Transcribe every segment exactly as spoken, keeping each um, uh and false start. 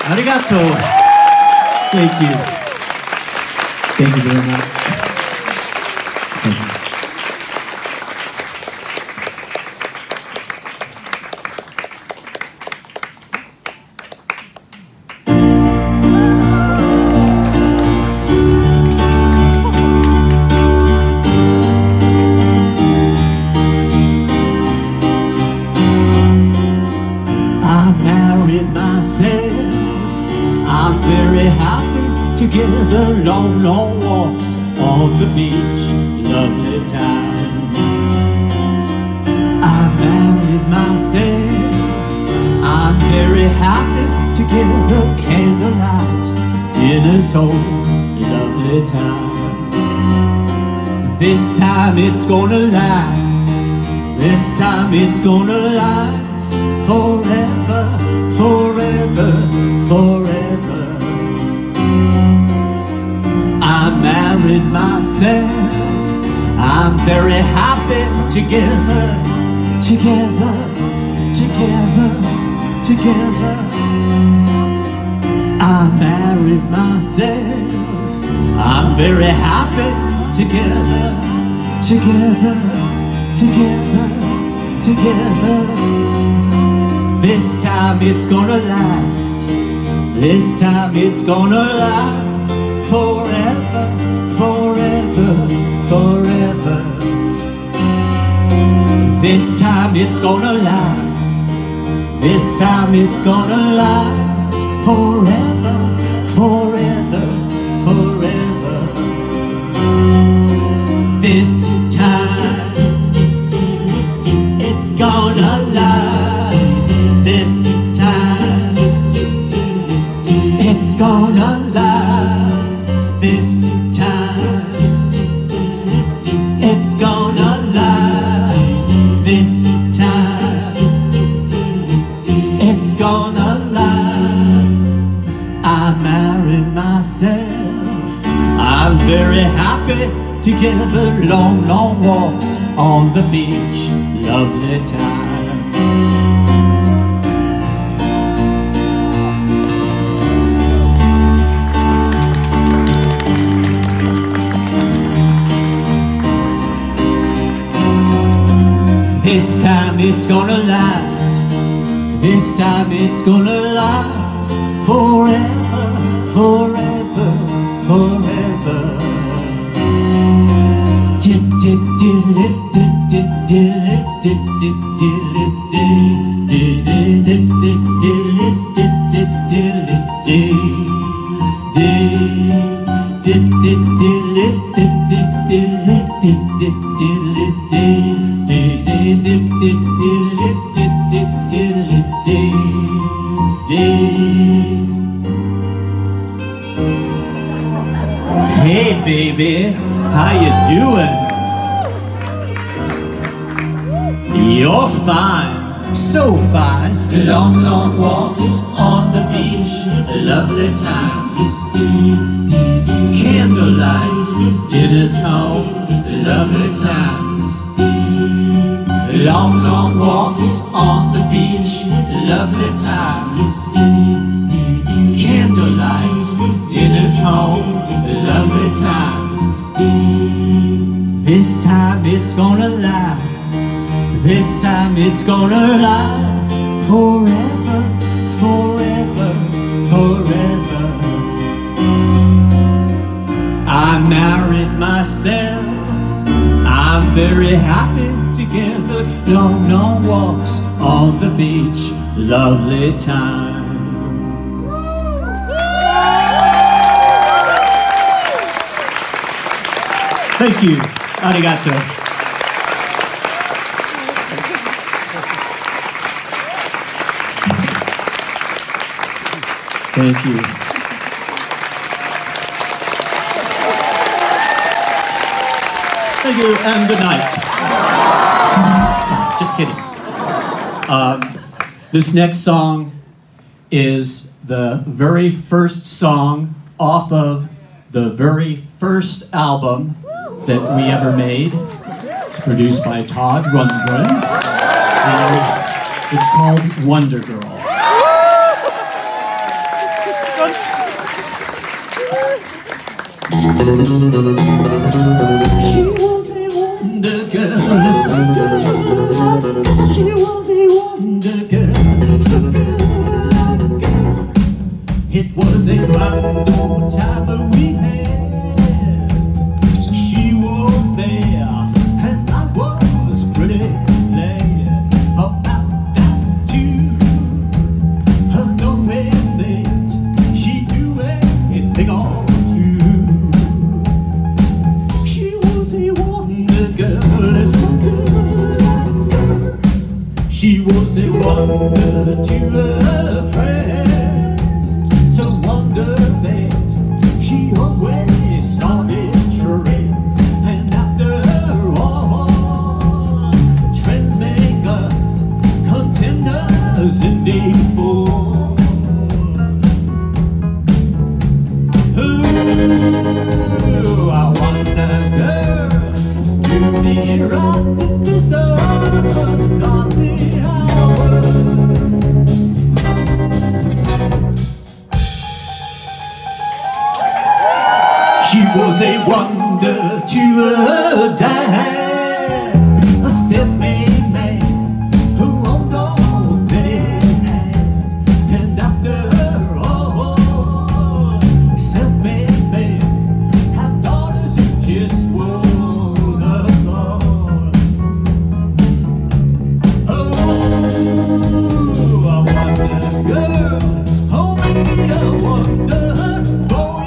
Arigato. Thank you. Thank you very much. Thank you. I'm very happy together, long, long walks on the beach, lovely times. I married myself. I'm very happy together, candlelight, dinners home, lovely times. This time it's gonna last. This time it's gonna last forever, forever, forever. I married myself. I'm very happy together, together, together, together. I married myself. I'm very happy together, together, together, together. This time it's gonna last. This time it's gonna last forever, forever, forever. This time it's gonna last. This time it's gonna last forever, forever, forever. This time it's gonna last. This time it's gonna last. This time it's gonna last. This time it's gonna last. I married myself. I'm very happy together, long, long walks on the beach, lovely times. This time it's gonna last. This time it's gonna last forever, forever, forever. Hey baby, how you doing? You're fine, so fine. Long, long walks on the beach, lovely times. Candlelight, dinners home, lovely times. Long, long walks on the beach, lovely times. Candlelight, dinners home, lovely times. This time it's gonna last. This time it's gonna last forever, forever, forever. I married myself. I'm very happy together, long, long walks on the beach, lovely times. Thank you. Arigato. Thank you. Thank you and good night. Sorry, just kidding. Um, this next song is the very first song off of the very first album that we ever made. It's produced by Todd Rundgren, and it's called Wonder Girl. She was a wonder girl, so good. She was a wonder girl, so good. It was a grand old time we had. She was there, and I was pretty glad about that too. Knowing that she knew everything all true. She was a wonder girl, so good. She was a wonder to her friends. To wonder that she always started trends. And after all, trends make us contenders indeed for. Ooh, I wonder, girl, do me right at this ungodly hour. She was a wonder to her dad, a self-made man who owned all that he had. And after all, self-made men have daughters who just won't afford. Oh, I wonder, girl, oh, make me a wonder boy.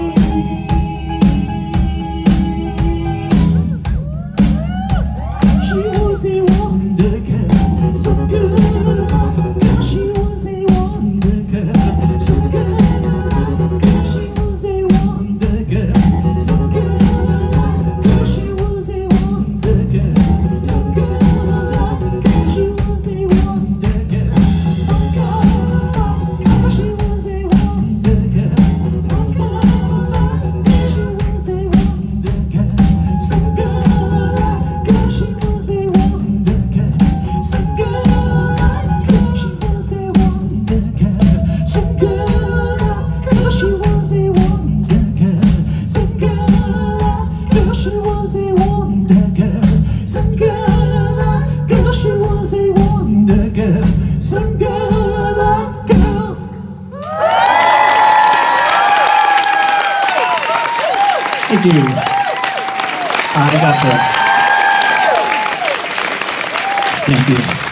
She was a wonder girl, so good. She was a wonder girl, so good. She was a wonder girl, so good. She was a wonder girl, so good. She was a wonder girl, so good. She was a wonder girl, so good. She was a wonder girl, so good. She was a wonder girl, so good. She was a wonder girl, so good. She was a wonder girl, so good. She was a wonder girl, so good. She was a wonder girl, so good. Girl. Thank you. I got that. Thank you.